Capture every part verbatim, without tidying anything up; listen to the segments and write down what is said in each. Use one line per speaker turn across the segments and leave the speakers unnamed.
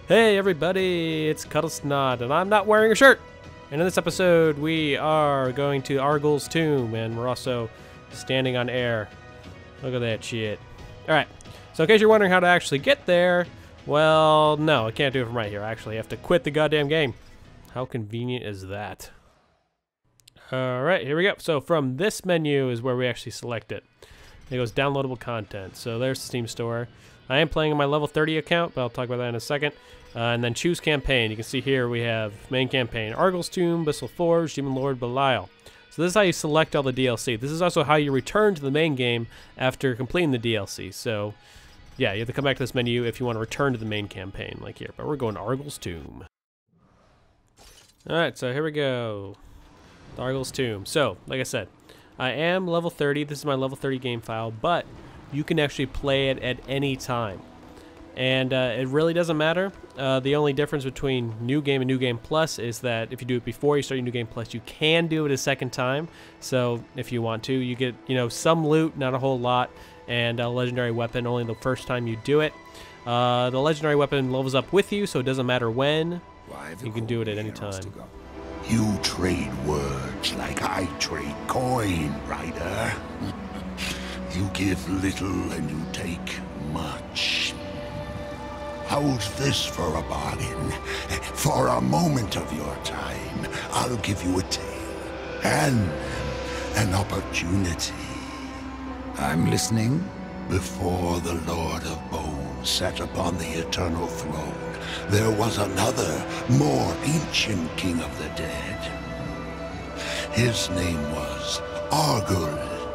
Hey everybody, it's Kuddlesnot, and I'm not wearing a shirt! And in this episode, we are going to Argul's tomb, and we're also standing on air. Look at that shit. Alright, so in case you're wondering how to actually get there, well, no, I can't do it from right here. I actually have to quit the goddamn game. How convenient is that? Alright, here we go. So from this menu is where we actually select it. It goes downloadable content. So there's the Steam store. I am playing on my level thirty account, but I'll talk about that in a second. Uh, and then choose campaign. You can see here we have main campaign, Argul's Tomb, Bissell Forge, Demon Lord, Belial. So this is how you select all the D L C. This is also how you return to the main game after completing the D L C. So yeah, you have to come back to this menu if you want to return to the main campaign, like here. But we're going to Argul's Tomb. Alright, so here we go. Argul's Tomb. So, like I said, I am level thirty. This is my level thirty game file, but you can actually play it at any time. And uh, it really doesn't matter. Uh, the only difference between New Game and New Game Plus is that if you do it before you start your New Game Plus, you can do it a second time. So if you want to, you get, you know, some loot, not a whole lot, and a legendary weapon only the first time you do it. Uh, the legendary weapon levels up with you, so it doesn't matter when. You can do it at any time.
You trade words like I trade coin, Ryder. You give little and you take much. How's this for a bargain? For a moment of your time, I'll give you a tale and an opportunity.
I'm listening.
Before the Lord of Bones sat upon the eternal throne, there was another, more ancient king of the dead. His name was Argul.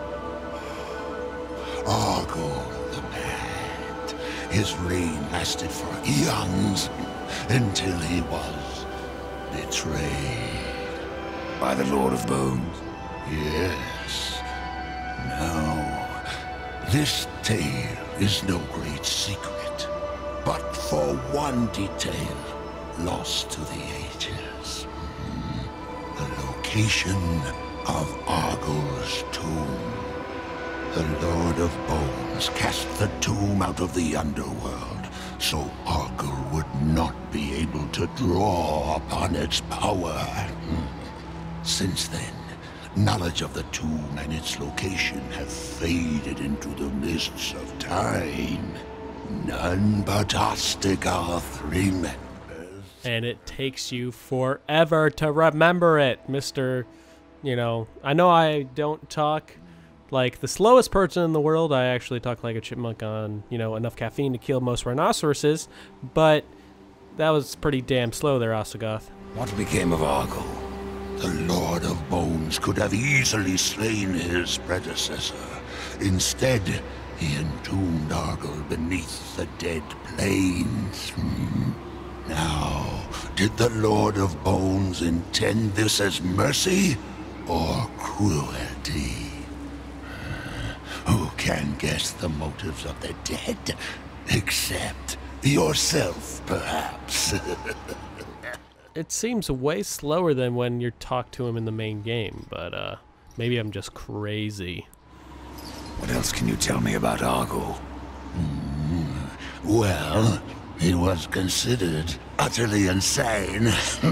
Argul the Mad. His reign lasted for eons until he was betrayed.
By the Lord of Bones?
Yes. Now, this tale is no great secret, but for one detail lost to the ages. The location of Argul's tomb. The Lord of Bones cast the tomb out of the underworld, so Argul would not be able to draw upon its power. Since then, knowledge of the tomb and its location have faded into the mists of time. None but Ostagoth remembers.
And it takes you forever to remember it, Mister You know, I know I don't talk like the slowest person in the world. I actually talk like a chipmunk on, you know, enough caffeine to kill most rhinoceroses, but that was pretty damn slow there, Ostagoth.
What became of Argul?
The Lord of Bones could have easily slain his predecessor. Instead, he entombed Argul beneath the dead plains. Hmm. Now, did the Lord of Bones intend this as mercy or cruelty? Who can guess the motives of the dead? Except yourself, perhaps.
It seems way slower than when you talk to him in the main game, but uh, maybe I'm just crazy.
What else can you tell me about Argul?
Mm, well, he was considered utterly insane.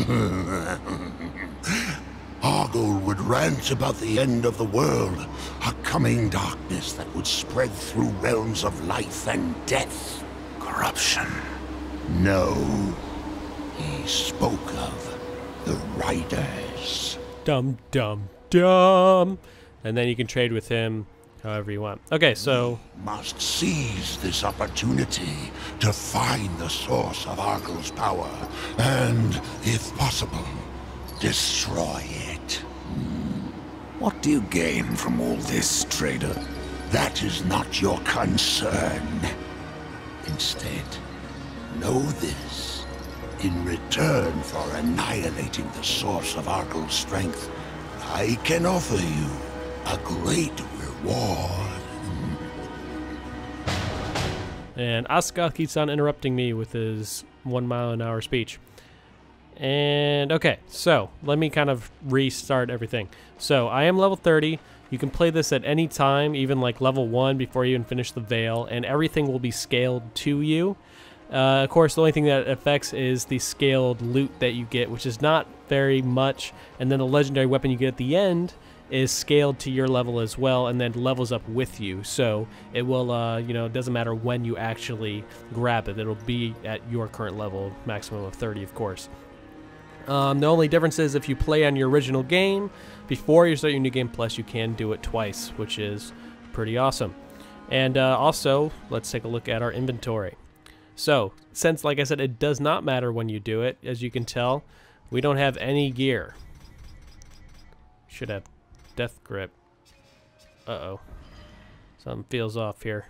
Argul would rant about the end of the world, a coming darkness that would spread through realms of life and death.
Corruption.
No. He spoke of the Riders.
Dum, dum, dum. And then you can trade with him however you want. Okay, so
We must seize this opportunity to find the source of Argul's power and, if possible, destroy it.
What do you gain from all this, trader?
That is not your concern. Instead, know this. In return for annihilating the source of Argul's strength, I can offer you a great reward.
And Ostagoth keeps on interrupting me with his one mile an hour speech. And okay, so let me kind of restart everything. So I am level thirty. You can play this at any time, even like level one before you even finish the Veil, and everything will be scaled to you. Uh, of course, the only thing that affects is the scaled loot that you get, which is not very much. And then the legendary weapon you get at the end is scaled to your level as well, and then levels up with you. So it will, uh, you know, it doesn't matter when you actually grab it. It'll be at your current level, maximum of thirty, of course. Um, the only difference is if you play on your original game, before you start your new game plus, you can do it twice, which is pretty awesome. And uh, also, let's take a look at our inventory. So, since, like I said, it does not matter when you do it, as you can tell, we don't have any gear. Should have death grip. Uh-oh. Something feels off here.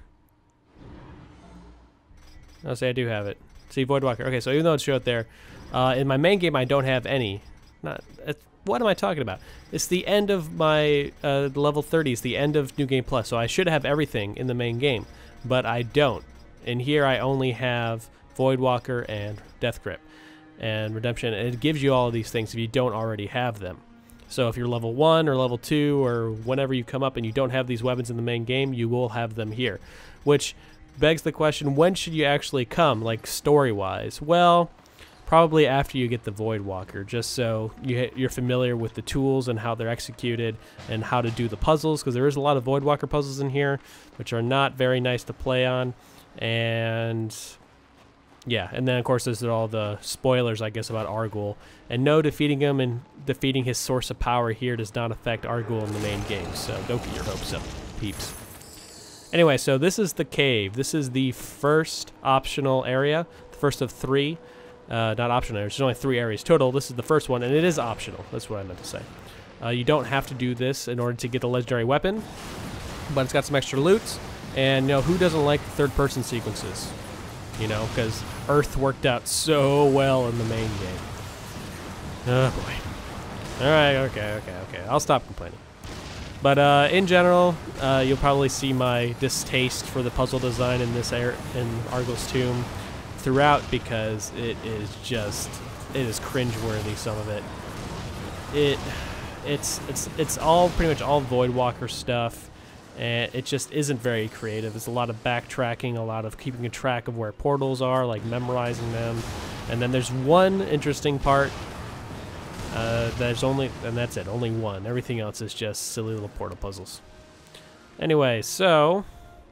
I'll say I do have it. See, Voidwalker. Okay, so even though it's showed there, uh, in my main game I don't have any. Not. It's, what am I talking about? It's the end of my uh, level thirty. It's the end of New Game Plus, so I should have everything in the main game, but I don't. In here I only have Voidwalker and Death Grip and Redemption. It gives you all of these things if you don't already have them. So if you're level one or level two or whenever you come up and you don't have these weapons in the main game, you will have them here. Which begs the question, when should you actually come, like story-wise? Well, probably after you get the Voidwalker, just so you, you're familiar with the tools and how they're executed and how to do the puzzles, because there is a lot of Voidwalker puzzles in here, which are not very nice to play on. And yeah, and then of course there's all the spoilers, I guess, about Argul. And no, defeating him and defeating his source of power here does not affect Argul in the main game, so don't get your hopes up, peeps. Anyway, so this is the cave. This is the first optional area, the first of three. Uh, not optional areas, there's only three areas total. This is the first one, and it is optional. That's what I meant to say. Uh, you don't have to do this in order to get the legendary weapon, but it's got some extra loot. And, you know, who doesn't like third-person sequences? You know, because Earth worked out so well in the main game. Oh, boy. Alright, okay, okay, okay. I'll stop complaining. But, uh, in general, uh, you'll probably see my distaste for the puzzle design in this air in Argul's Tomb throughout, because it is just, it is cringeworthy, some of it. It, it's, it's, it's all, pretty much all Voidwalker stuff. And it just isn't very creative. There's a lot of backtracking, a lot of keeping a track of where portals are, like memorizing them. And then there's one interesting part. Uh, there's only, and that's it, only one. Everything else is just silly little portal puzzles. Anyway, so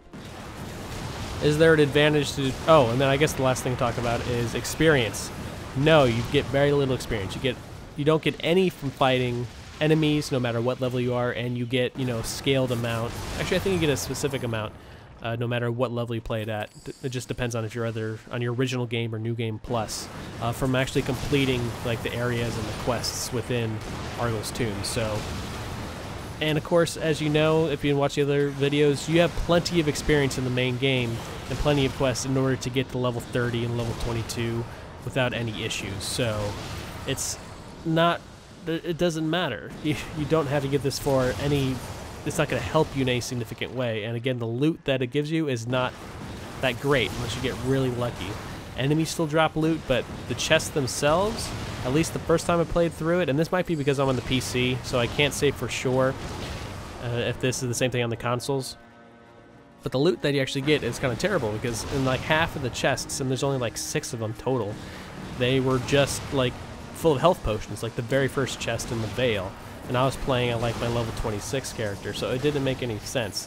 is there an advantage to? Oh, and then I guess the last thing to talk about is experience. No, you get very little experience. You get, you don't get any from fighting enemies, no matter what level you are, and you get, you know, scaled amount. Actually, I think you get a specific amount, uh, no matter what level you play it at. It just depends on if you're either on your original game or New Game Plus, uh, from actually completing like the areas and the quests within Argul's Tomb. So, and of course, as you know, if you watch the other videos, you have plenty of experience in the main game and plenty of quests in order to get to level thirty and level twenty-two without any issues. So, it's not. It doesn't matter. You, you don't have to get this for any... It's not going to help you in any significant way. And again, the loot that it gives you is not that great unless you get really lucky. Enemies still drop loot, but the chests themselves, at least the first time I played through it, and this might be because I'm on the P C, so I can't say for sure uh, if this is the same thing on the consoles. But the loot that you actually get is kind of terrible, because in like half of the chests, and there's only like six of them total, they were just like full of health potions, like the very first chest in the Veil, and I was playing at like my level twenty-six character, so it didn't make any sense.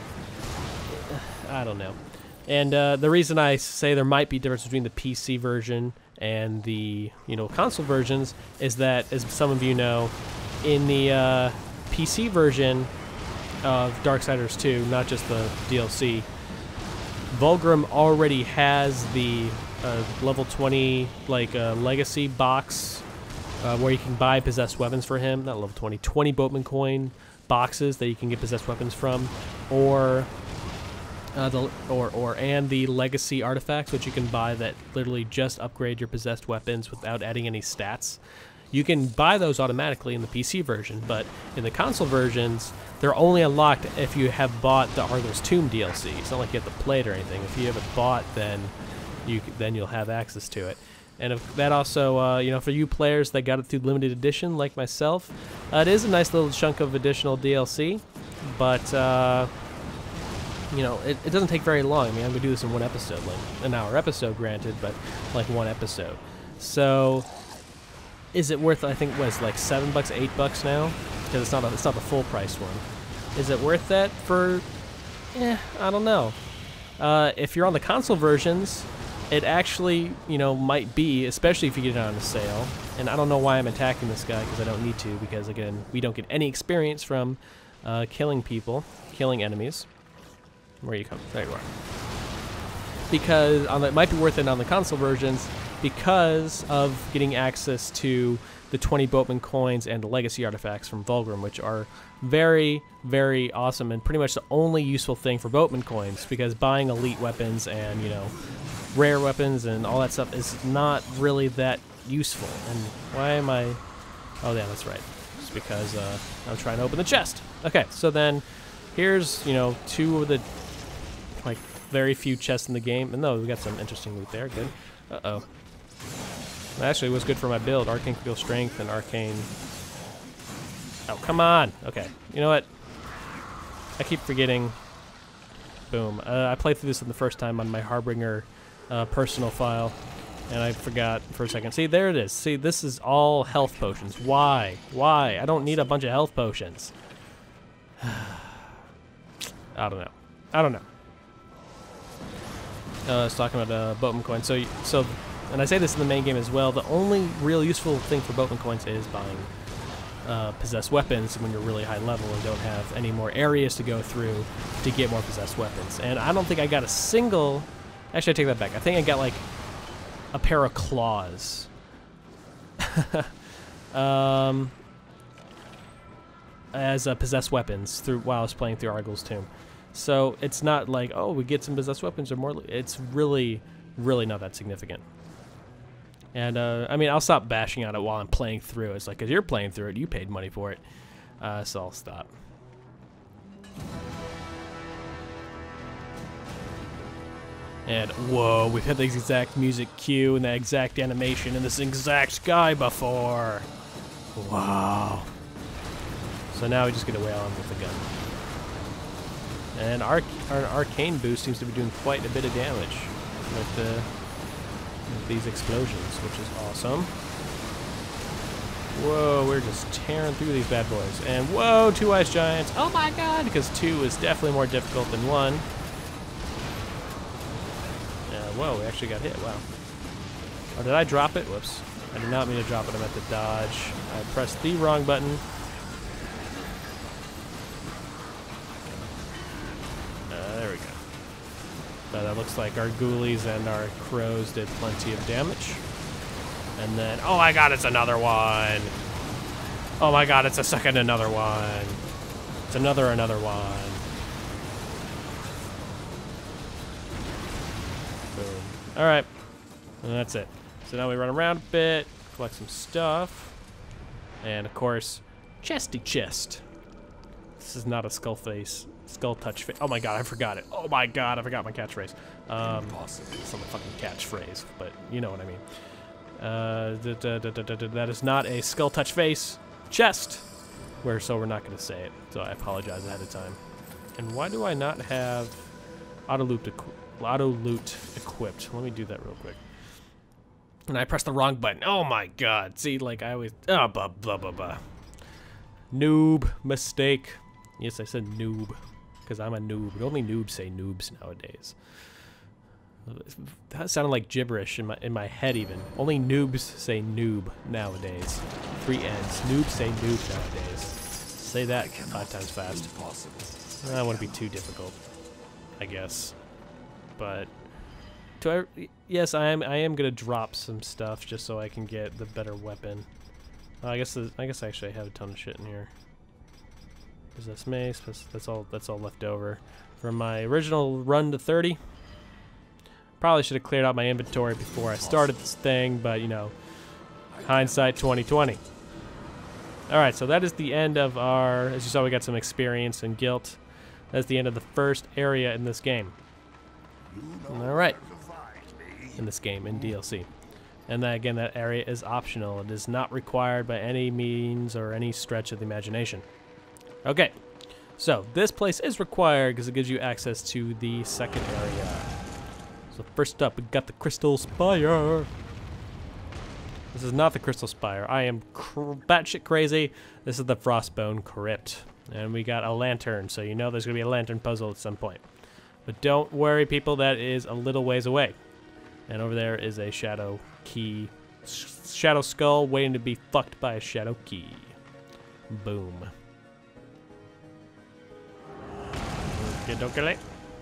I don't know. And uh, the reason I say there might be a difference between the P C version and the, you know, console versions is that, as some of you know, in the uh, P C version of Darksiders two, not just the D L C, Vulgrim already has the uh, level twenty like uh, legacy box uh, where you can buy possessed weapons for him. Not level twenty, twenty Boatman coin boxes that you can get possessed weapons from, or uh, the or or and the legacy artifacts, which you can buy that literally just upgrade your possessed weapons without adding any stats. You can buy those automatically in the P C version, but in the console versions, they're only unlocked if you have bought the Argul's Tomb D L C. It's not like you have to play it or anything. If you have it bought, then you then you'll have access to it. And if that also, uh, you know, for you players that got it through limited edition, like myself, uh, it is a nice little chunk of additional D L C. But uh, you know, it, it doesn't take very long. I mean, I'm going to do this in one episode, like an hour episode, granted, but like one episode. So, is it worth, I think, what is it, like seven bucks, eight bucks now? Because it's not, a, it's not the full price one. Is it worth that for, eh, I don't know. Uh, if you're on the console versions, it actually, you know, might be, especially if you get it on a sale. And I don't know why I'm attacking this guy, because I don't need to, because, again, we don't get any experience from uh, killing people, killing enemies. Where you come? There you are. Because on the, it might be worth it on the console versions because of getting access to the twenty Boatman Coins and the legacy artifacts from Vulgrim, which are very, very awesome and pretty much the only useful thing for Boatman Coins, because buying elite weapons and, you know, rare weapons and all that stuff is not really that useful. And why am I... Oh, yeah, that's right. It's because uh, I'm trying to open the chest. Okay, so then here's, you know, two of the, like, very few chests in the game. And no, we got some interesting loot there. Good. Uh-oh. Actually, it was good for my build. Arcane Critical Strength and Arcane... Oh, come on! Okay. You know what? I keep forgetting. Boom. Uh, I played through this in the first time on my Harbinger uh, personal file, and I forgot for a second. See, there it is. See, this is all health potions. Why? Why? I don't need a bunch of health potions. I don't know. I don't know. Uh, I was talking about uh, Boatman Coins. So, so, and I say this in the main game as well. The only real useful thing for Boatman Coins is buying uh, possessed weapons when you're really high level and don't have any more areas to go through to get more possessed weapons. And I don't think I got a single. Actually, I take that back. I think I got like a pair of claws. um, as uh, possessed weapons through while I was playing through Argul's Tomb. So it's not like, oh, we get some possessed weapons or more. It's really, really not that significant. And, uh, I mean, I'll stop bashing on it while I'm playing through. It's like, because you're playing through it, you paid money for it. Uh, so I'll stop. And, whoa, we've had the exact music cue and the exact animation in this exact guy before. Wow. So now we just get away on with the gun. And our, our arcane boost seems to be doing quite a bit of damage with, the, with these explosions, which is awesome. Whoa, we're just tearing through these bad boys. And whoa, two ice giants. Oh my god, because two is definitely more difficult than one. Uh, whoa, we actually got hit. Wow. Oh, did I drop it? Whoops. I did not mean to drop it. I meant to dodge. I pressed the wrong button. But that looks like our ghoulies and our crows did plenty of damage. And then, oh my god, it's another one. Oh my god, it's a second another one. It's another another one. Boom. All right, and that's it. So now we run around a bit, collect some stuff, and of course, chesty chest. This is not a skull face. Skull touch face. Oh my god, I forgot it. Oh my god, I forgot my catchphrase. Um, it's not a fucking catchphrase, but you know what I mean. Uh, da, da, da, da, da, da, that is not a skull touch face chest. Where so we're not going to say it. So I apologize ahead of time. And why do I not have auto loot equi auto loot equipped? Let me do that real quick. And I pressed the wrong button. Oh my god. See, like I always. Oh, blah blah blah blah. Noob mistake. Yes, I said noob. Because I'm a noob. But only noobs say noobs nowadays. That sounded like gibberish in my in my head even. Only noobs say noob nowadays. Three N's. Noobs say noob nowadays. Say that five times fast. Impossible. That wouldn't be too difficult, I guess. But do I, yes, I am I am gonna drop some stuff just so I can get the better weapon. Uh, I guess the, I guess I actually have a ton of shit in here. Possessed mace, that's all that's all left over from my original run to thirty. Probably should have cleared out my inventory before I started this thing, but you know, hindsight twenty twenty. Alright, so that is the end of our, as you saw, we got some experience and guilt. That's the end of the first area in this game. Alright. In this game, in D L C. And that, again, that area is optional. It is not required by any means or any stretch of the imagination. Okay, So this place is required because it gives you access to the second area. So first up, we got the Crystal Spire. This is not the Crystal Spire. I am cr batshit crazy. This is the Frostbone Crypt. And we got a lantern, so you know there's going to be a lantern puzzle at some point. But don't worry, people, that is a little ways away. And over there is a shadow key. Shadow skull waiting to be fucked by a shadow key. Boom. Okay, don't get it.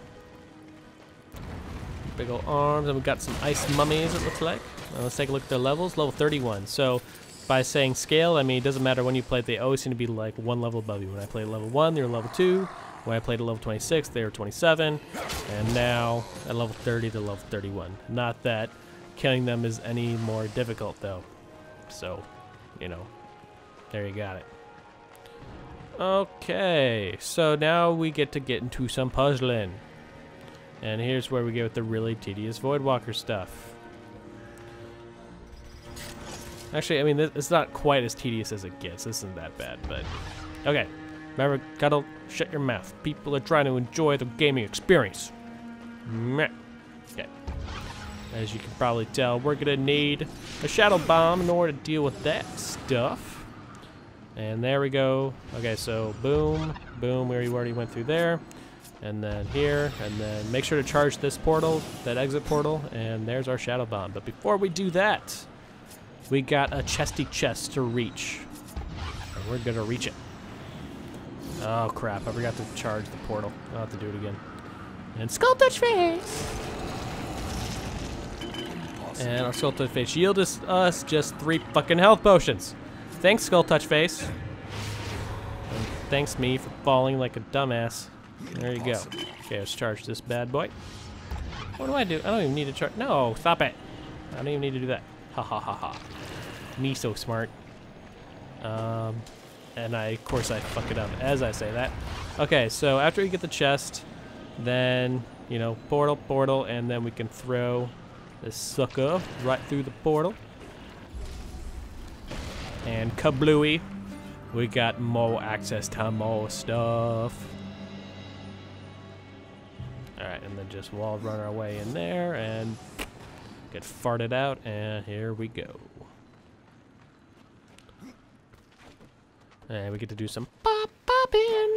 Big ol' arms, and we got some ice mummies, it looks like. Now let's take a look at their levels. Level thirty-one. So by saying scale, I mean it doesn't matter when you play it, they always seem to be like one level above you. When I played level one, they were level two. When I played at level twenty-six, they were twenty-seven. And now at level thirty, they're level thirty-one. Not that killing them is any more difficult though. So, you know, there you got it. Okay, so now we get to get into some puzzling. And here's where we get with the really tedious Voidwalker stuff. Actually, I mean, it's not quite as tedious as it gets. This isn't that bad, but... Okay, remember, gotta shut your mouth. People are trying to enjoy the gaming experience. Meh. Okay. As you can probably tell, we're gonna need a Shadow Bomb in order to deal with that stuff. And there we go. Okay, so boom, boom, we already went through there. And then here, and then make sure to charge this portal, that exit portal, and there's our Shadow Bomb. But before we do that, we got a chesty chest to reach. And we're gonna reach it. Oh crap, I forgot to charge the portal. I'll have to do it again. And Skull Touch Face! And our Skull Touch Face yield us, us just three fucking health potions. Thanks, Skull Touch Face. And thanks me for falling like a dumbass. There you go. Okay, let's charge this bad boy. What do I do? I don't even need to charge. No, stop it. I don't even need to do that. Ha ha ha ha. Me so smart. Um, and I, of course, I fuck it up as I say that. Okay, so after we get the chest, then, you know, portal, portal, and then we can throw this sucker right through the portal. And kablooey, we got more access to more stuff. Alright, and then just we'll run our way in there and get farted out, and here we go. And we get to do some pop popping.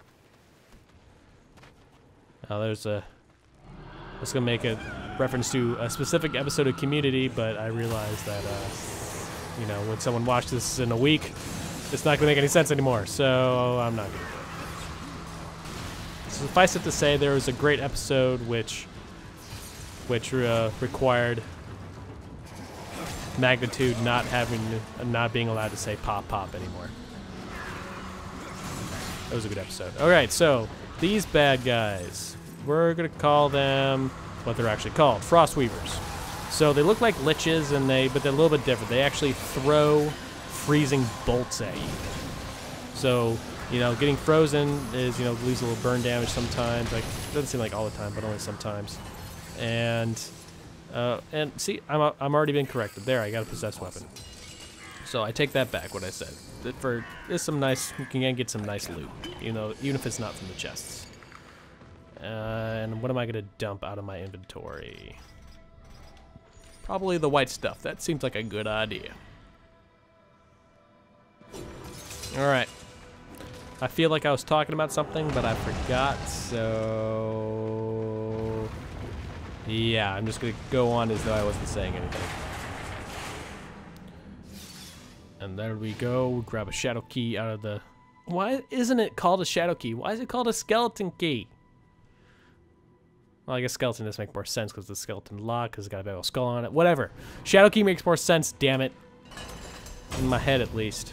Now there's a, I was gonna make a reference to a specific episode of Community, but I realized that, uh, you know, when someone watched this in a week, it's not gonna make any sense anymore, so I'm not gonna. Suffice it to say, there was a great episode which which uh, required Magnitude not having, uh, not being allowed to say pop pop anymore. That was a good episode. All right, so these bad guys, we're gonna call them what they're actually called, Frostweavers. So they look like liches, and they, but they're a little bit different. They actually throw freezing bolts at you. So, you know, getting frozen is, you know, leaves a little burn damage sometimes. Like, it doesn't seem like all the time, but only sometimes. And, uh, and see, I'm, I'm already been corrected. There, I got a possessed weapon. So I take that back, what I said. That for, there's some nice, you can get some nice loot, you know, even if it's not from the chests. Uh, and what am I going to dump out of my inventory? Probably the white stuff. That seems like a good idea. Alright. I feel like I was talking about something, but I forgot, so... Yeah, I'm just going to go on as though I wasn't saying anything. And there we go. Grab a shadow key out of the... Why isn't it called a shadow key? Why is it called a skeleton key? Well, I guess skeleton does make more sense because the skeleton lock, because it's got a big old skull on it. Whatever. Shadow key makes more sense, damn it. In my head, at least.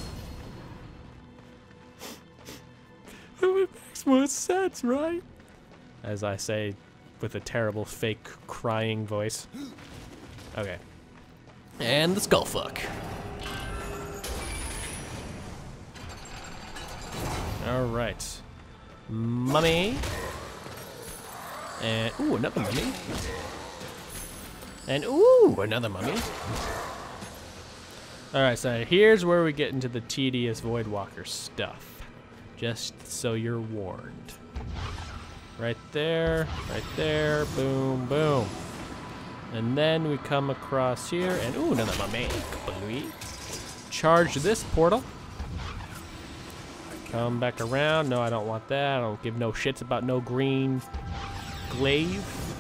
It makes more sense, right? As I say with a terrible fake crying voice. Okay. And the skull fuck. Alright. Mummy. And, ooh, another mummy. And, ooh, another mummy. Alright, so here's where we get into the tedious Voidwalker stuff. Just so you're warned. Right there, right there, boom, boom. And then we come across here, and ooh, another mummy. Charge this portal. Come back around. No, I don't want that. I don't give no shits about no green glaive.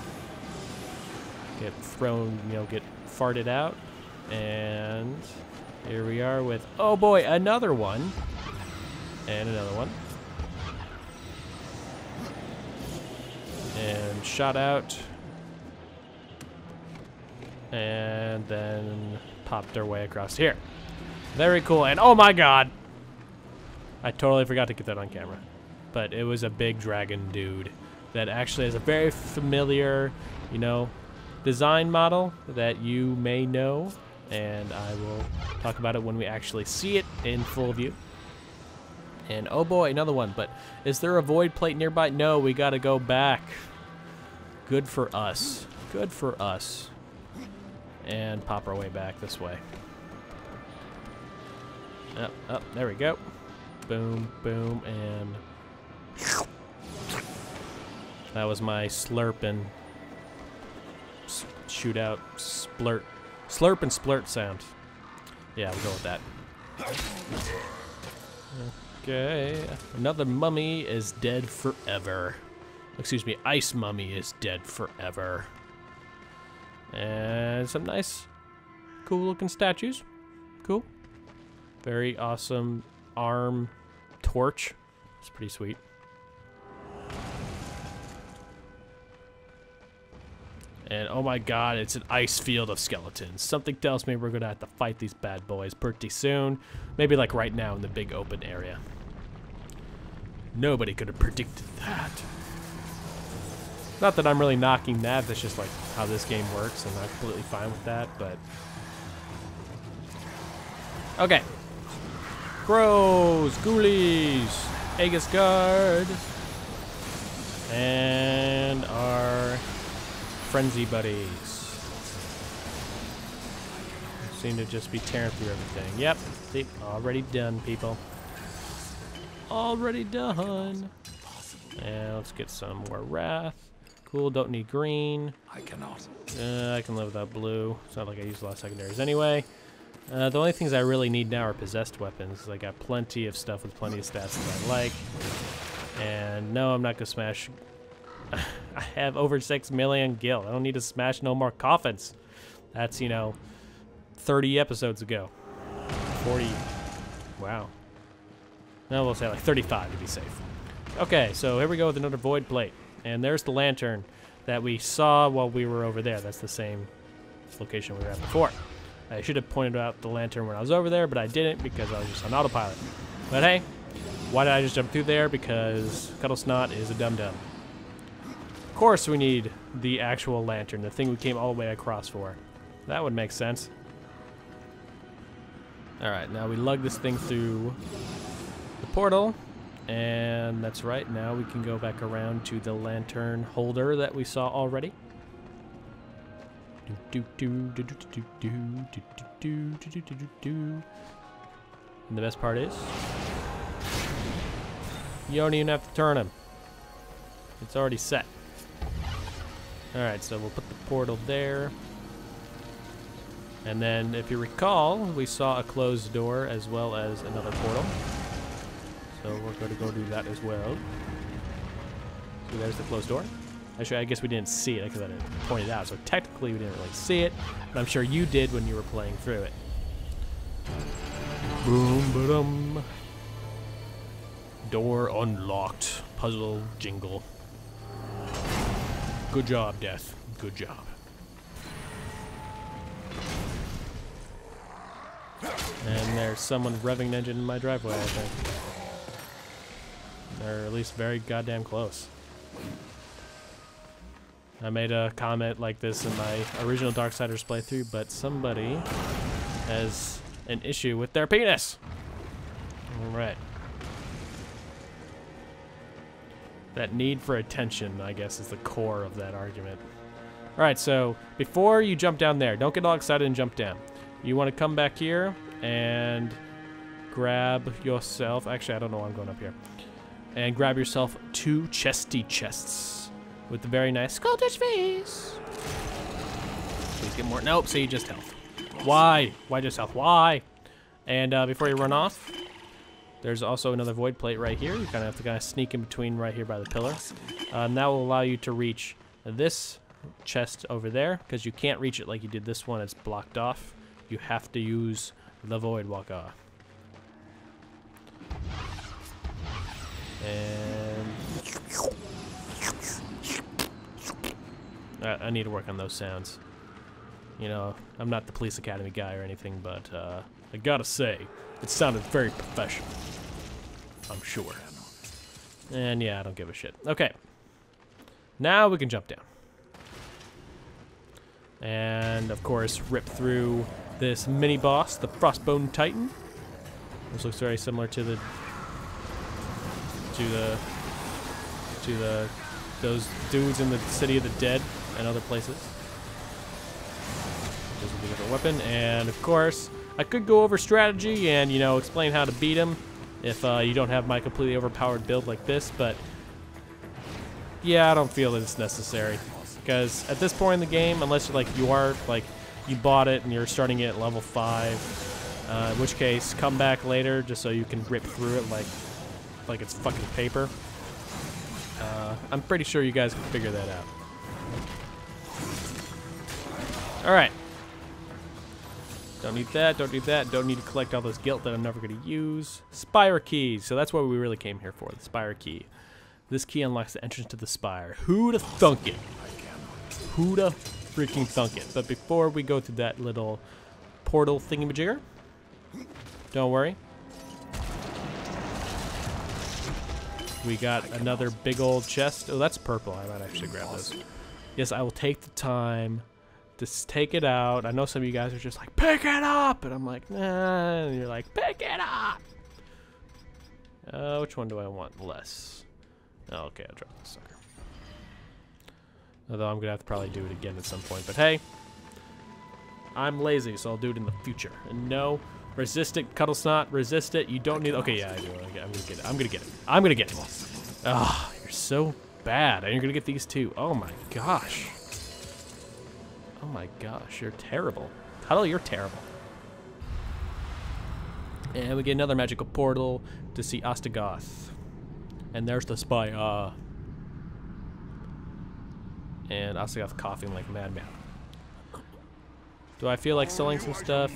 Get thrown, you know, get farted out. And here we are with, oh boy, another one. And another one. And shot out. And then popped our way across here. Very cool. And oh my god! I totally forgot to get that on camera. But it was a big dragon dude that actually has a very familiar, you know, design model that you may know. And I will talk about it when we actually see it in full view. And oh boy, another one. But is there a void plate nearby? No, we gotta go back. Good for us. Good for us. And pop our way back this way. Up, up, there we go. Boom, boom, and that was my slurp and shoot out, splurt, slurp and splurt sound. Yeah, we'll go with that. Okay, another mummy is dead forever. Excuse me, ice mummy is dead forever. And some nice, cool looking statues. Cool. Very awesome arm torch. It's pretty sweet. And oh my god, it's an ice field of skeletons. Something tells me we're gonna have to fight these bad boys pretty soon. Maybe like right now in the big open area. Nobody could have predicted that. Not that I'm really knocking that, that's just like how this game works, and I'm completely fine with that, but... Okay. Crows, ghoulies, Aegis Guard, and our frenzy buddies. Seem to just be tearing through everything. Yep, see, already done, people. Already done. And let's get some more wrath. Cool, don't need green.
I cannot.
Uh, I can live without blue. It's not like I use a lot of secondaries anyway. Uh, the only things I really need now are possessed weapons. I got plenty of stuff with plenty of stats that I like. And no, I'm not going to smash. I have over six million gil. I don't need to smash no more coffins. That's, you know, thirty episodes ago. forty. Wow. No, we'll say like thirty-five to be safe. Okay, so here we go with another void plate. And there's the lantern that we saw while we were over there. That's the same location we were at before. I should have pointed out the lantern when I was over there, but I didn't because I was just on autopilot. But hey, why did I just jump through there? Because Kuddlesnot is a dum-dum. Of course we need the actual lantern, the thing we came all the way across for. That would make sense. Alright, now we lug this thing through the portal. And that's right, now we can go back around to the lantern holder that we saw already. And the best part is, you don't even have to turn him. It's already set. Alright, so we'll put the portal there. And then, if you recall, we saw a closed door as well as another portal. So we're going to go do that as well. So there's the closed door. Actually, I guess we didn't see it because I didn't point it out. So technically we didn't really see it, but I'm sure you did when you were playing through it. Boom, ba-dum. Door unlocked. Puzzle jingle. Good job, Death. Good job. And there's someone revving an engine in my driveway, I think. They're at least very goddamn close. I made a comment like this in my original Darksiders playthrough, but somebody has an issue with their penis. Alright. That need for attention, I guess, is the core of that argument. Alright, so before you jump down there, don't get all excited and jump down. You want to come back here and grab yourself. Actually, I don't know why I'm going up here. And grab yourself two chesty chests with the very nice sculptor's face. Please get more. Nope, see, just health. Why? Why just health? Why? And uh, before you run off, there's also another void plate right here. You kind of have to kind of sneak in between right here by the pillar. Uh, and that will allow you to reach this chest over there, because you can't reach it like you did this one. It's blocked off. You have to use the void walker. And I, I need to work on those sounds. You know, I'm not the police academy guy or anything, but uh, I gotta say, it sounded very professional. I'm sure. And yeah, I don't give a shit. Okay. Now we can jump down. And of course, rip through this mini boss, the Frostbone Titan. This looks very similar to the to the to the those dudes in the City of the Dead and other places. This will be a different weapon, and of course, I could go over strategy and you know explain how to beat him if uh, you don't have my completely overpowered build like this, but yeah, I don't feel that it's necessary because at this point in the game, unless like you are like you bought it and you're starting it at level five, uh, in which case come back later just so you can rip through it like like it's fucking paper. Uh, I'm pretty sure you guys can figure that out. All right. Don't need that, don't need that, don't need to collect all this guilt that I'm never going to use. Spire keys, so that's what we really came here for, the Spire key. This key unlocks the entrance to the Spire. Who'da thunk it? Who'da freaking thunk it? But before we go through that little portal thingamajigger, don't worry. We got another big old chest. Oh, that's purple. I might actually grab this. Yes, I will take the time. Just take it out. I know some of you guys are just like, pick it up! And I'm like, nah. And you're like, pick it up! Uh, which one do I want less? Oh, okay, I'll drop this sucker. Although I'm going to have to probably do it again at some point. But hey, I'm lazy, so I'll do it in the future. And no, resist it, Kuddlesnot. Resist it. You don't need... Okay, yeah, I do. I'm going to get it. I'm going to get it. I'm going to get it. Ah, oh, you're so bad. And you're going to get these too. Oh my gosh. Oh my gosh, you're terrible. Huddle, you're terrible. And we get another magical portal to see Ostagoth. And there's the spy. Uh, and Ostagoth coughing like madman. Do I feel like selling some stuff?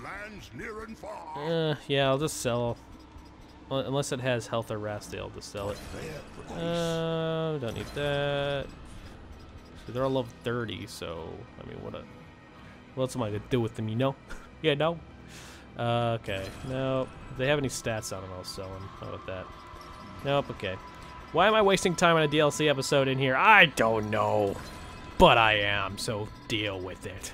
Uh, yeah, I'll just sell. Well, unless it has health or rest, I'll just sell it. Uh, don't need that. They're all level thirty, so I mean, what a what else am I gonna do with them? You know? Yeah, no. Uh, okay, no. If they have any stats on them, I'll sell them. How about that? Nope. Okay. Why am I wasting time on a D L C episode in here? I don't know, but I am. So deal with it.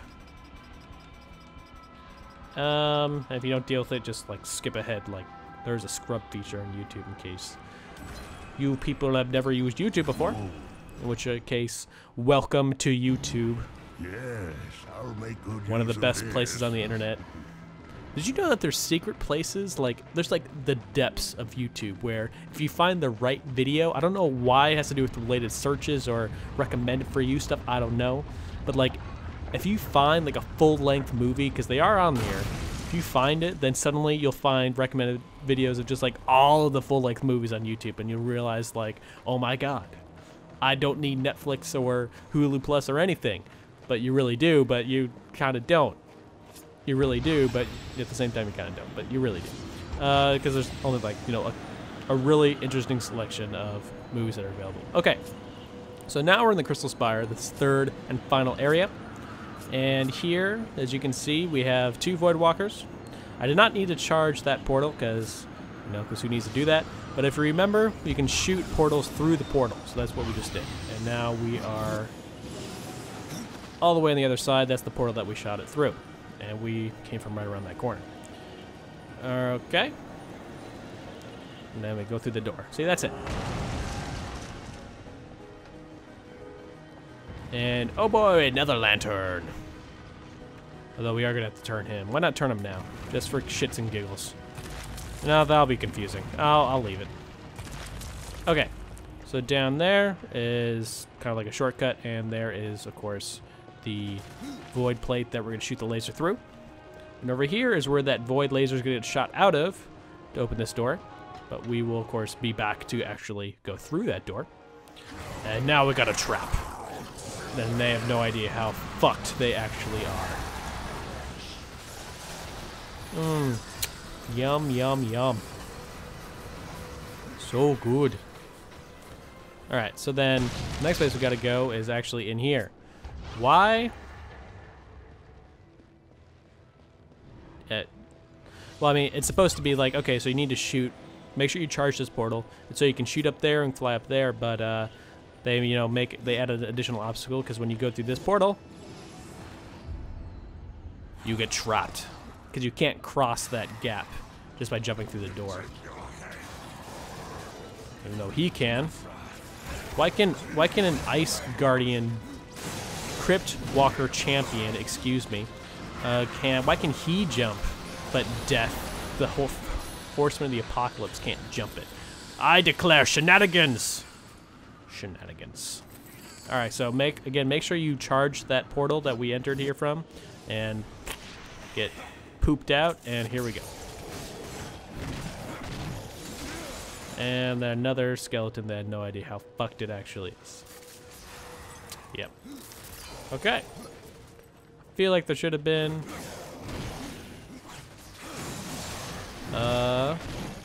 Um, if you don't deal with it, just like skip ahead. Like there's a scrub feature on YouTube in case you people have never used YouTube before. In which case, welcome to YouTube.
Yes, I'll make good
One of the
use
best
this.
places on the internet. Did you know that there's secret places? Like, there's like the depths of YouTube where if you find the right video, I don't know why it has to do with related searches or recommended for you stuff, I don't know. But like, if you find like a full-length movie, because they are on here, if you find it, then suddenly you'll find recommended videos of just like all of the full-length movies on YouTube, and you'll realize like, oh my god. I don't need Netflix or Hulu Plus or anything, but you really do, but you kind of don't. You really do, but at the same time you kind of don't, but you really do. Because uh, there's only like, you know, a, a really interesting selection of movies that are available. Okay, so now we're in the Crystal Spire, this third and final area. And here, as you can see, we have two Void Walkers. I did not need to charge that portal because, you know, because who needs to do that? But if you remember, you can shoot portals through the portal. So that's what we just did. And now we are all the way on the other side. That's the portal that we shot it through. And we came from right around that corner. Okay. And then we go through the door. See, that's it. And, oh boy, another lantern. Although we are going to have to turn him. Why not turn him now? Just for shits and giggles. No, that'll be confusing. I'll, I'll leave it. Okay, so down there is kind of like a shortcut, and there is, of course, the void plate that we're going to shoot the laser through. And over here is where that void laser is going to get shot out of to open this door. But we will, of course, be back to actually go through that door. And now we got a trap. Then they have no idea how fucked they actually are. Mmm. Yum, yum, yum. So good. Alright, so then the next place we gotta go is actually in here. Why? It, well, I mean, it's supposed to be like, okay, so you need to shoot, make sure you charge this portal, and so you can shoot up there and fly up there, but uh, they, you know, make, they add an additional obstacle, because when you go through this portal, you get trapped, because you can't cross that gap just by jumping through the door. Even though he can. Why can, why can an Ice Guardian Crypt Walker champion, excuse me, uh, can, why can he jump, but Death, the whole Horseman of the Apocalypse, can't jump it? I declare shenanigans! Shenanigans. Alright, so make, again, make sure you charge that portal that we entered here from, and get pooped out, and here we go. And then another skeleton that had no idea how fucked it actually is. Yep. Okay. I feel like there should have been uh,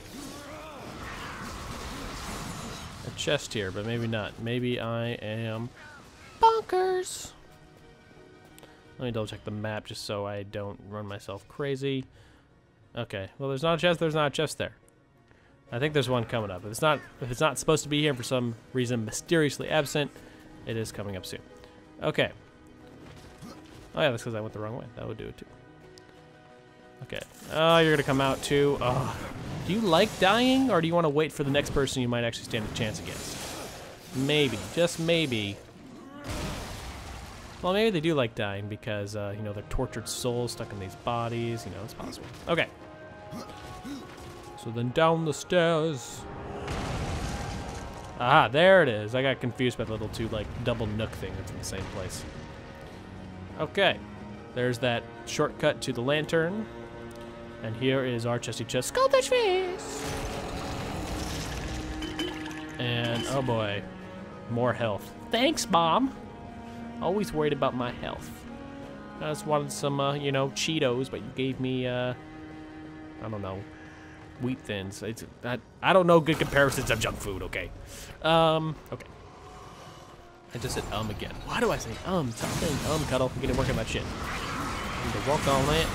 a chest here, but maybe not. Maybe I am bonkers. Let me double check the map just so I don't run myself crazy. Okay, well, there's not a chest, there's not a chest there. I think there's one coming up. If it's not, if it's not supposed to be here for some reason, mysteriously absent, it is coming up soon. Okay. Oh yeah, that's because I went the wrong way. That would do it too. Okay. Oh, you're gonna come out too. Oh. Do you like dying, or do you want to wait for the next person you might actually stand a chance against? Maybe, just maybe. Well, maybe they do like dying because, uh, you know, they're tortured souls stuck in these bodies. You know, it's possible. Okay. So then down the stairs. Aha, there it is. I got confused by the little two, like, double nook thing that's in the same place. Okay. There's that shortcut to the lantern. And here is our chesty chest skullfish face. And, oh boy, more health. Thanks, Mom. Always worried about my health. I just wanted some, uh, you know, Cheetos, but you gave me, uh, I don't know, Wheat Thins. It's, I, I don't know good comparisons of junk food, okay? Um, okay. I just said um again. Why do I say um? Stop saying um, Cuddle. I'm gonna work on that shit. I need to walk on it.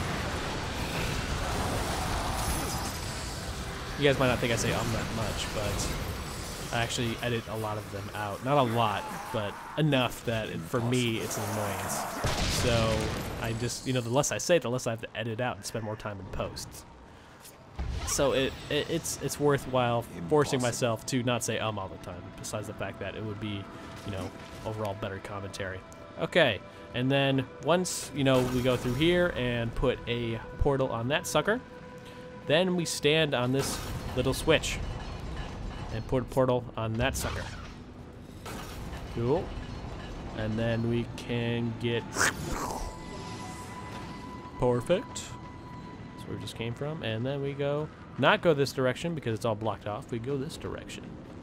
You guys might not think I say um that much, but I actually edit a lot of them out. Not a lot, but enough that it, for me it's an annoyance. So I just, you know, the less I say, the less I have to edit out and spend more time in post. So it, it it's it's worthwhile forcing myself to not say um all the time, besides the fact that it would be, you know, overall better commentary. Okay, and then once, you know, we go through here and put a portal on that sucker, then we stand on this little switch and put a portal on that sucker. Cool. And then we can get perfect. That's where we just came from. And then we go, not go this direction because it's all blocked off. We go this direction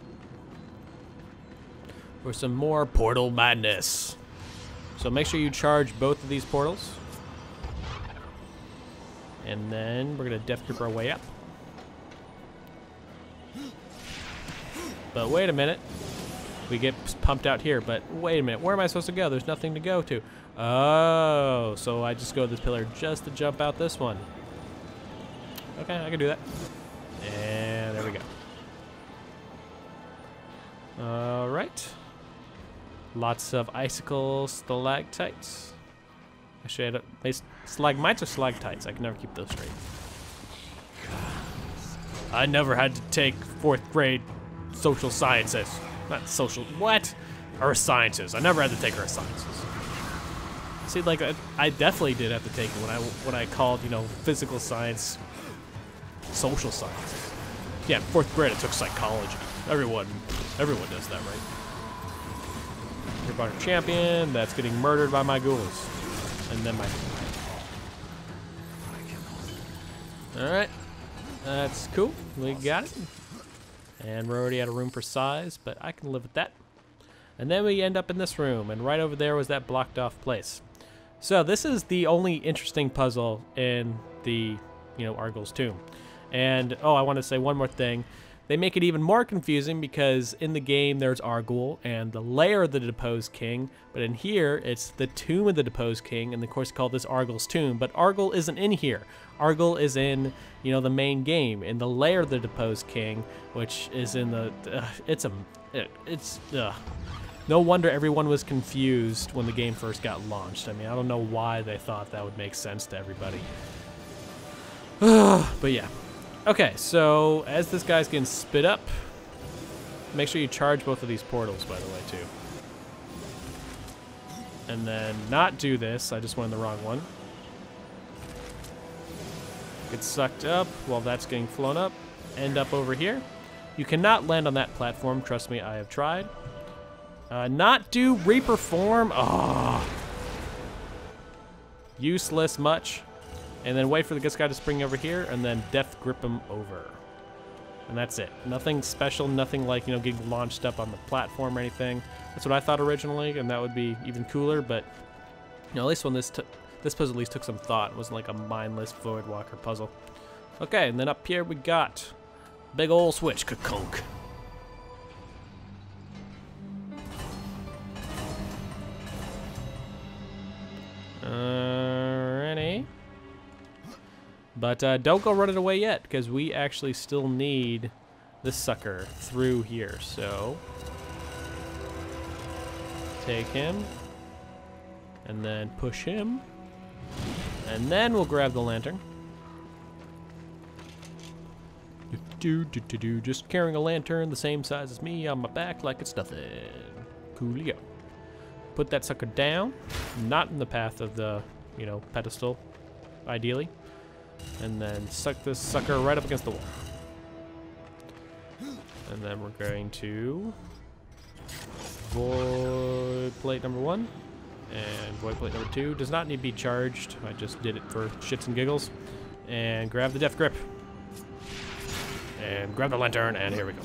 for some more portal madness. So make sure you charge both of these portals. And then we're gonna death grip our way up. But wait a minute. We get pumped out here, but wait a minute. Where am I supposed to go? There's nothing to go to. Oh, so I just go to this pillar just to jump out this one. Okay, I can do that. And there we go. All right. Lots of icicle stalactites. Actually, I don't, they, stalagmites or stalactites? I can never keep those straight. I never had to take fourth grade social sciences. Not social, what? Earth sciences. I never had to take earth sciences. See, like, I, I definitely did have to take it when I, when I called, you know, physical science social sciences. Yeah, in fourth grade I took psychology. Everyone, everyone does that, right? You're about a champion that's getting murdered by my ghouls. And then my... Alright. That's cool. We got it. And we're already out of room for size, but I can live with that. And then we end up in this room, and right over there was that blocked off place. So this is the only interesting puzzle in the, you know, Argul's tomb. And, oh, I want to say one more thing. They make it even more confusing because in the game there's Argul and the lair of the deposed king, but in here it's the tomb of the deposed king, and of course called this Argul's tomb. But Argul isn't in here. Argul is in, you know, the main game, in the lair of the deposed king, which is in the. Uh, it's a. It, it's. Uh, no wonder everyone was confused when the game first got launched. I mean, I don't know why they thought that would make sense to everybody. But yeah. Okay, so as this guy's getting spit up, make sure you charge both of these portals, by the way, too. And then not do this. I just went in the wrong one. Get sucked up while that's getting flown up. End up over here. You cannot land on that platform. Trust me, I have tried. Uh, not do Reaper form. Oh. Useless much. And then wait for the this guy to spring over here, and then death grip him over. And that's it. Nothing special, nothing like, you know, getting launched up on the platform or anything. That's what I thought originally, and that would be even cooler, but, you know, at least when this took, this puzzle at least took some thought. It wasn't like a mindless Void Walker puzzle. Okay, and then up here we got big ol' switch, ka-kunk. Alrighty. But uh, don't go running away yet, because we actually still need this sucker through here. So take him, and then push him, and then we'll grab the lantern. Do, do, do, do. Just carrying a lantern the same size as me on my back like it's nothing. Coolio. Put that sucker down, not in the path of the, you know, pedestal, ideally. And then suck this sucker right up against the wall. And then we're going to void plate number one. And void plate number two does not need to be charged. I just did it for shits and giggles. And grab the death grip. And grab the lantern, and here we go.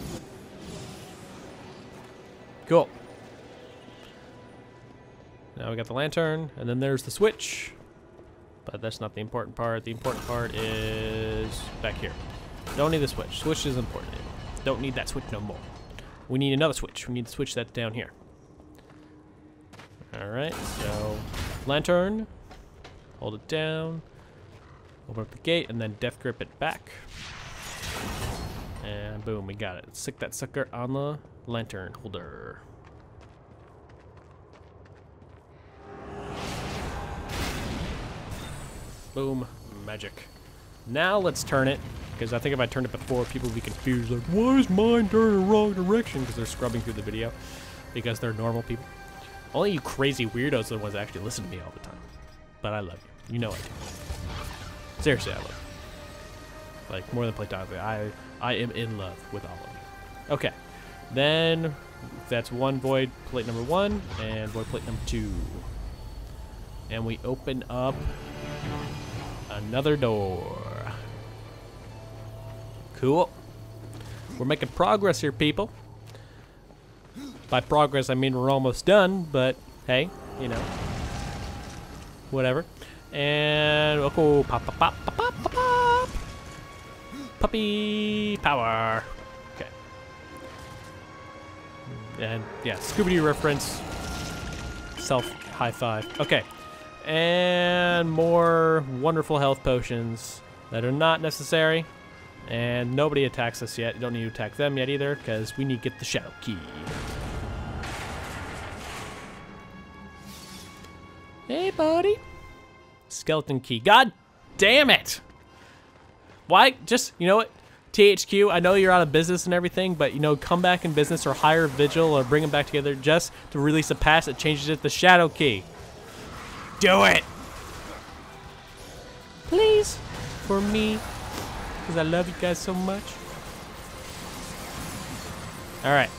Cool. Now we got the lantern, and then there's the switch. But that's not the important part. The important part is back here. Don't need the switch. Switch is important anymore. Don't need that switch no more. We need another switch. We need to switch that down here. Alright, so lantern. Hold it down. Open up the gate, and then death grip it back. And boom, we got it. Let's stick that sucker on the lantern holder. Boom, magic. Now let's turn it, because I think if I turned it before, people would be confused, like, why is mine turning in the wrong direction? Because they're scrubbing through the video, because they're normal people. Only you crazy weirdos are the ones that actually listen to me all the time. But I love you. You know I do. Seriously, I love you. Like, more than platonically. I, I am in love with all of you. Okay. Then, that's one void plate number one, and void plate number two. And we open up another door. Cool. We're making progress here, people. By progress, I mean we're almost done, but hey, you know, whatever. And oh, pop, pop, pop, pop, pop, pop, pop. Puppy power. Okay. And yeah, Scooby-Doo reference. Self high five. Okay. And more wonderful health potions that are not necessary. And nobody attacks us yet. You don't need to attack them yet either, because we need to get the shadow key. Hey, buddy. Skeleton key. God damn it! Why? Just, you know what? T H Q, I know you're out of business and everything, but, you know, come back in business or hire Vigil or bring them back together just to release a patch that changes it to the shadow key. Do it! Please. For me. because I love you guys so much. All right.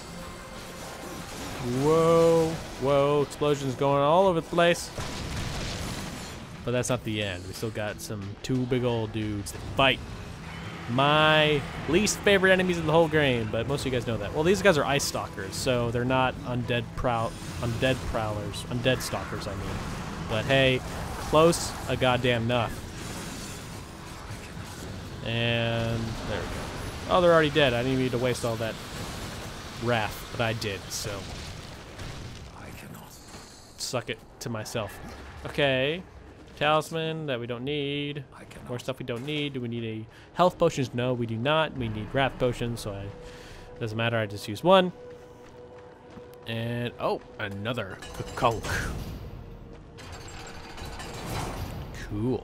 Whoa, whoa, explosions going all over the place. But that's not the end. We still got some two big old dudes that fight. My least favorite enemies in the whole game, but most of you guys know that. Well, these guys are ice stalkers, so they're not undead prowl, undead prowlers, undead stalkers, I mean. But hey, close a goddamn enough. And there we go. Oh, they're already dead. I didn't need to waste all that wrath, but I did, so
I cannot.
Suck it to myself. Okay. Talisman that we don't need.
I cannot.
More stuff we don't need. Do we need a health potions? No, we do not. We need wrath potions, so I doesn't matter. I just use one. And oh, another conch. Cool.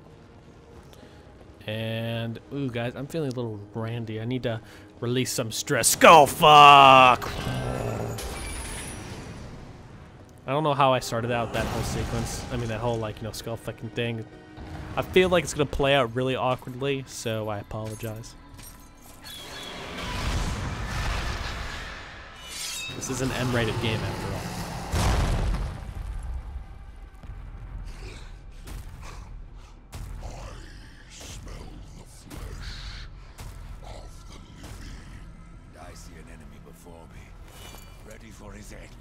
And ooh, guys, I'm feeling a little randy. I need to release some stress. Go fuck! I don't know how I started out that whole sequence. I mean, that whole, like, you know, skull fucking thing. I feel like it's going to play out really awkwardly, so I apologize. This is an M-rated game, after all.
I smell the flesh of the living.
I see an enemy before me, ready for his end.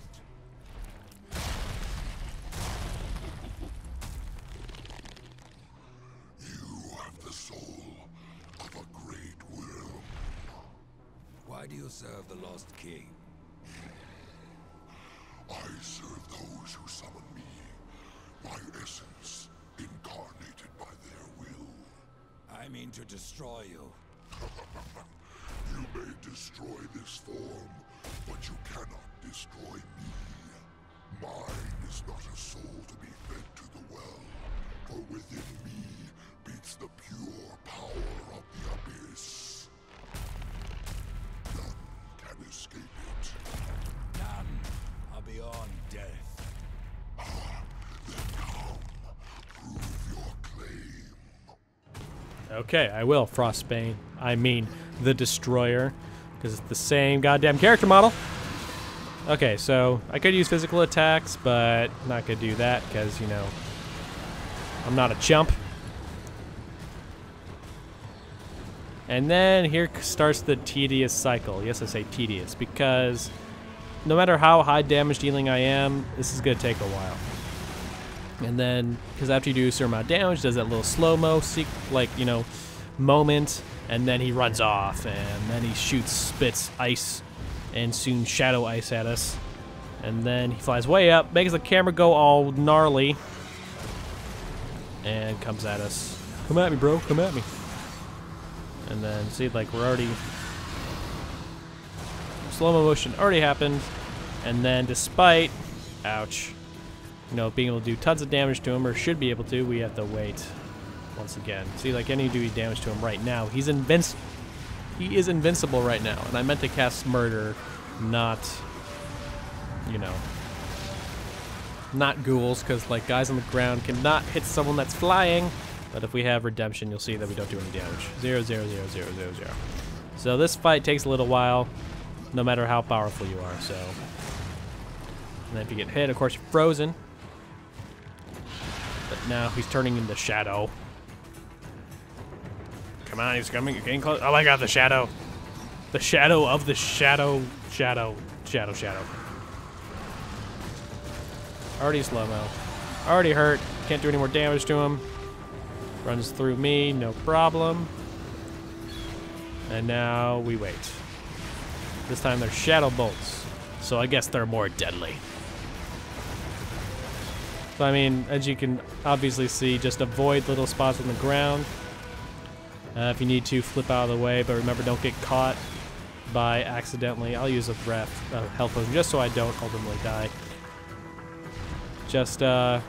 Why do you serve the lost king?
I serve those who summon me, my essence incarnated by their will.
I mean to destroy you.
You may destroy this form, but you cannot destroy me. Mine is not a soul to be fed to the well, for within me beats the pure power of the abyss. None can escape it.
None are beyond death.
Ah, then come, prove your claim.
Okay, I will, Frostbane. I mean, the Destroyer, because it's the same goddamn character model. Okay, so I could use physical attacks, but I'm not gonna do that because, you know, I'm not a chump. And then here starts the tedious cycle. Yes, I say tedious, because no matter how high damage dealing I am, this is gonna take a while. And then, because after you do a certain amount of damage, does that little slow-mo, like, you know, moment, and then he runs off, and then he shoots, spits ice, and soon shadow ice at us. And then he flies way up, makes the camera go all gnarly, and comes at us. Come at me, bro, come at me. And then, see, like, we're already... slow-mo motion already happened, and then despite... ouch. You know, being able to do tons of damage to him, or should be able to, we have to wait once again. See, like, any do damage to him right now. He's invinci- He is invincible right now, and I meant to cast Murder, not, you know, not ghouls, because, like, guys on the ground cannot hit someone that's flying. But if we have Redemption, you'll see that we don't do any damage. Zero, zero, zero, zero, zero, zero. So this fight takes a little while, no matter how powerful you are, so. And then if you get hit, of course, you're frozen. But now he's turning into Shadow. Come on, he's coming, getting close. Oh my god, the Shadow. The Shadow of the Shadow, Shadow, Shadow, Shadow. Already slow-mo. Already hurt. Can't do any more damage to him. Runs through me, no problem. And now we wait. This time they're Shadow Bolts, so I guess they're more deadly. So I mean, as you can obviously see, just avoid little spots on the ground. Uh, if you need to, flip out of the way, but remember, don't get caught by accidentally. I'll use a breath, uh, health potion, just so I don't ultimately die. Just, uh...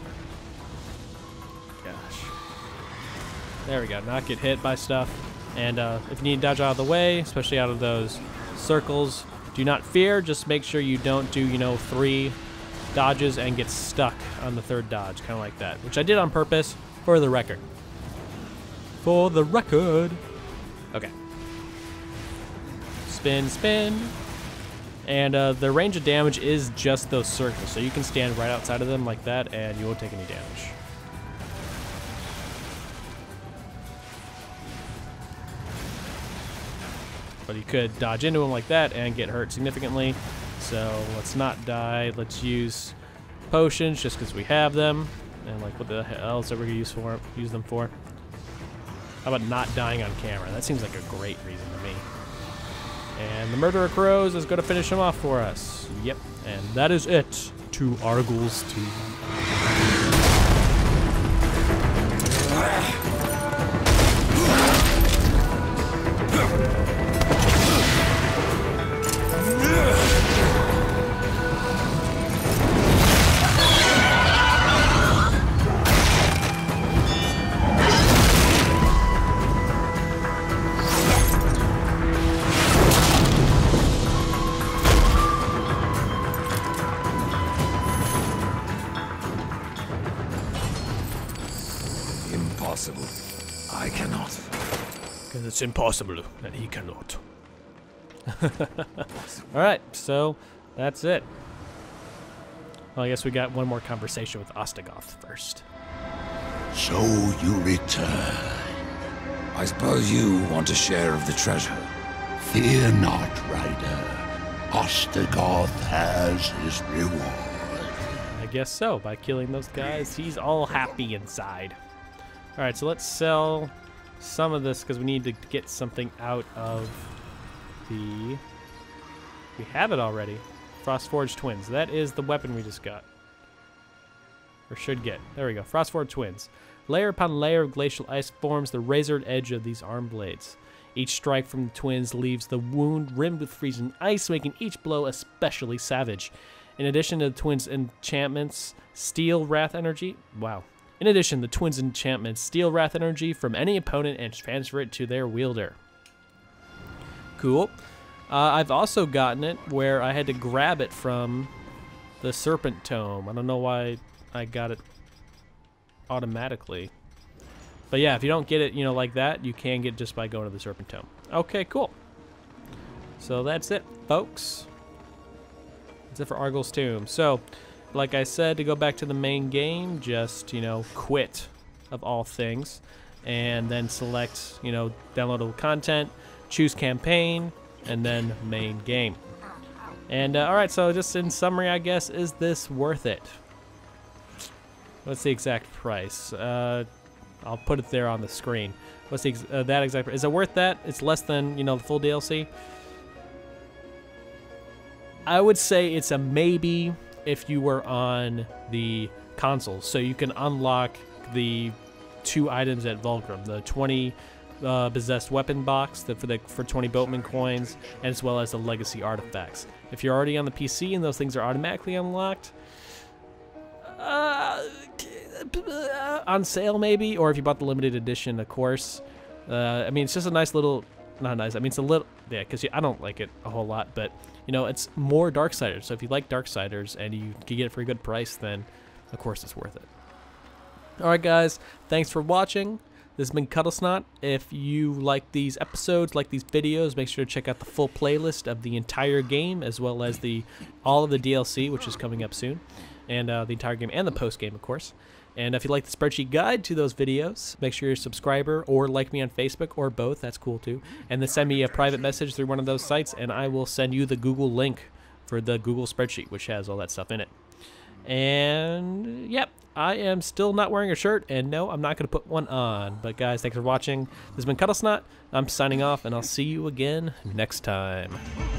gosh. There we go, not get hit by stuff. And uh, if you need to dodge out of the way, especially out of those circles, do not fear. Just make sure you don't do, you know, three dodges and get stuck on the third dodge, kind of like that, which I did on purpose for the record. For the record. Okay. Spin, spin. And uh, the range of damage is just those circles, so you can stand right outside of them like that and you won't take any damage. But you could dodge into them like that and get hurt significantly. So let's not die. Let's use potions just because we have them. And like, what the hell else are we gonna use for use them for? How about not dying on camera? That seems like a great reason to me. And the Murderer Crows is going to finish him off for us. Yep, and that is it to Argul's Tomb.
Impossible. I cannot.
Because it's impossible that he cannot. Alright, so that's it. Well, I guess we got one more conversation with Ostrogoth first.
So you return.
I suppose you want a share of the treasure.
Fear not, Rider. Ostrogoth has his reward.
I guess so. By killing those guys, he's all happy inside. Alright, so let's sell some of this because we need to get something out of the... We have it already. Frostforged Twins. That is the weapon we just got. Or should get. There we go. Frostforged Twins. Layer upon layer of glacial ice forms the razored edge of these arm blades. Each strike from the twins leaves the wound rimmed with freezing ice, making each blow especially savage. In addition to the twins' enchantments, Steel Wrath Energy... Wow. In addition, the twins' enchantments steal Wrath Energy from any opponent and transfer it to their wielder. Cool. Uh, I've also gotten it where I had to grab it from the Serpent Tome. I don't know why I got it automatically. But yeah, if you don't get it, you know, like that, you can get it just by going to the Serpent Tome. Okay, cool. So that's it, folks. That's it for Argul's Tomb. So... Like I said, to go back to the main game, just, you know, quit of all things. And then select, you know, downloadable content, choose campaign, and then main game. And, uh, alright, so just in summary, I guess, is this worth it? What's the exact price? Uh, I'll put it there on the screen. What's the ex uh, that exact price? Is it worth that? It's less than, you know, the full D L C? I would say it's a maybe if you were on the consoles. So you can unlock the two items at Vulgrim, the twenty uh, possessed weapon box the, for the for twenty Boatman Coins, as well as the legacy artifacts. If you're already on the P C and those things are automatically unlocked, uh, on sale maybe, or if you bought the limited edition, of course. Uh, I mean, it's just a nice little, not nice, I mean, it's a little, yeah, because I don't like it a whole lot, but, you know, it's more Darksiders. So if you like Darksiders and you can get it for a good price, then, of course, it's worth it. Alright, guys, thanks for watching. This has been Kuddlesnot. If you like these episodes, like these videos, make sure to check out the full playlist of the entire game, as well as the all of the D L C, which is coming up soon, and uh, the entire game and the post-game, of course. And if you like the spreadsheet guide to those videos, make sure you're a subscriber or like me on Facebook or both. That's cool too. And then send me a private message through one of those sites, and I will send you the Google link for the Google spreadsheet, which has all that stuff in it. And yep, I am still not wearing a shirt, and no, I'm not going to put one on. But guys, thanks for watching. This has been Kuddlesnot. I'm signing off, and I'll see you again next time.